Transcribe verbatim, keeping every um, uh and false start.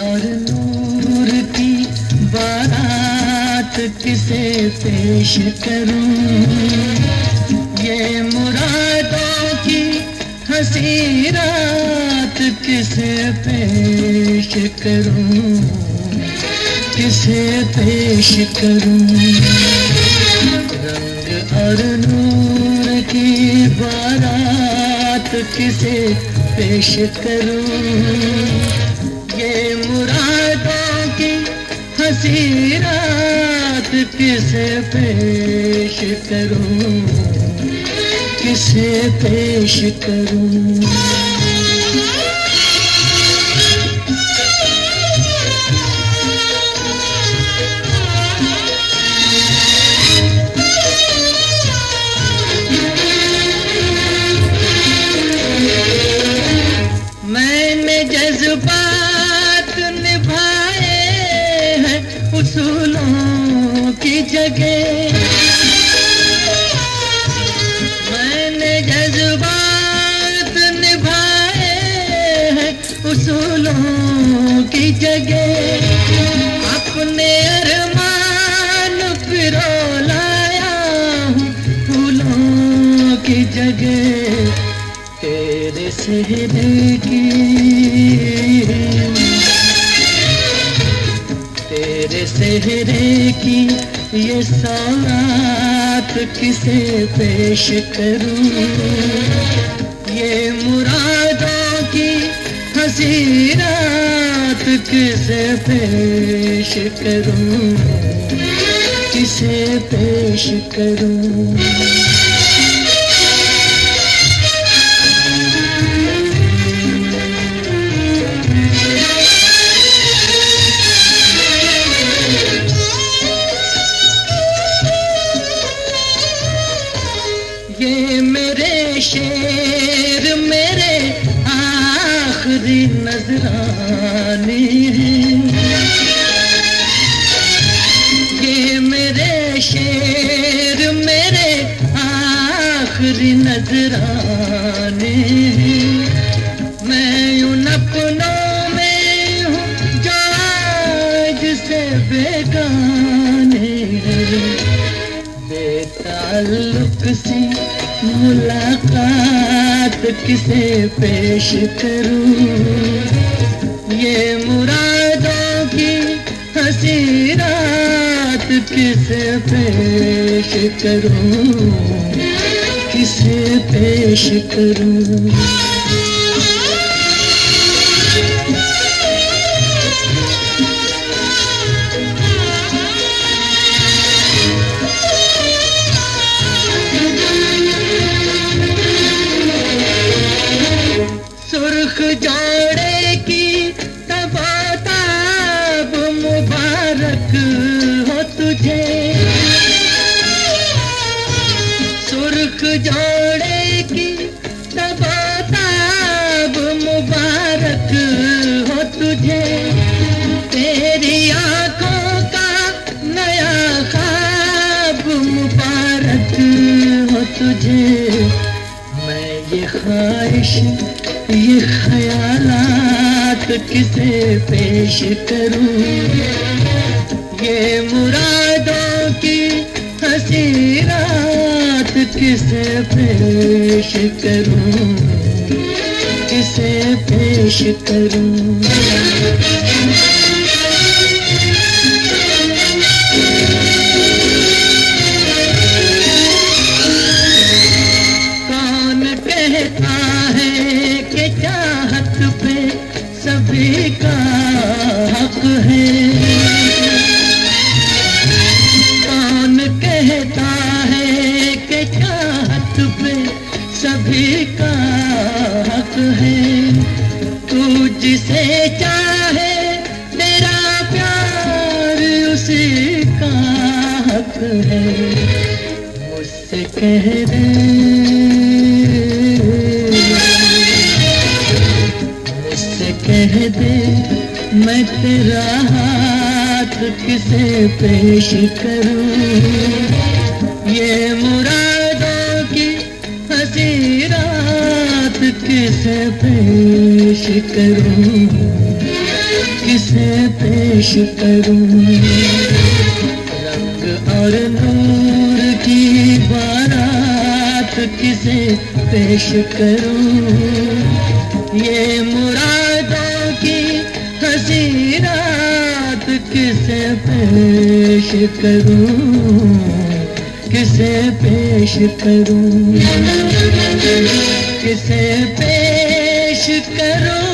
और नूर की बारात किसे पेश करूं, ये मुरादों की हंसी रात किसे पेश करूं, किसे पेश करूं। रंग और नूर की बारात किसे पेश करूं, ये मुरादों की हंसी रात किसे पेश करूं, किसे पेश करूं। मैंने जज्बात निभाए हैं उसूलों की जगह, मैंने जज्बात निभाए हैं उसूलों की जगह, अपने अरमान पिरो लाया हूँ फूलों की जगह। तेरे सेहरे की, तेरे सेहरे की ये सौगात किसे पेश करूं, ये मुरादों की हंसी रात किसे पेश करूं, किसे पेश करूं। ये मेरे शेर मेरे आखिरी नजराने हैं, ये मेरे शेर मेरे आखिरी नजराने हैं। मैं उन अपनों में हूँ जो आज से बेगाने हैं, बेताल्लुक सी मुलाकात किसे पेश करूं, ये मुरादों की हंसी रात किसे पेश करूं, किसे पेश करूं। सुर्ख जोड़े की तबाताब मुबारक हो तुझे, सुर्ख जोड़े की तबाताब मुबारक हो तुझे। तेरी आंखों का नया ख्वाब मुबारक हो तुझे। मैं ये ख्वाहिश ये ख्यालात किसे पेश करूं, ये मुरादों की हंसी रात किसे पेश करूं, किसे पेश करूं। कौन कहता है कि चाहत पे सभी का हक है, कौन कहता है कि चाहत पे सभी का हक है। तू जिसे चाहे तेरा प्यार उसी का हक है। मुझसे कह दे, कह दे मैं तेरा हाथ किसे पेश करूं, ये मुरादों की हंसी रात किसे पेश करूं, किसे पेश करूं। रंग और नूर की बारात किसे पेश करूं। ये मुरादों की हंसी रात किसे पेश करूं, किसे पेश करूं, किसे पेश करूं।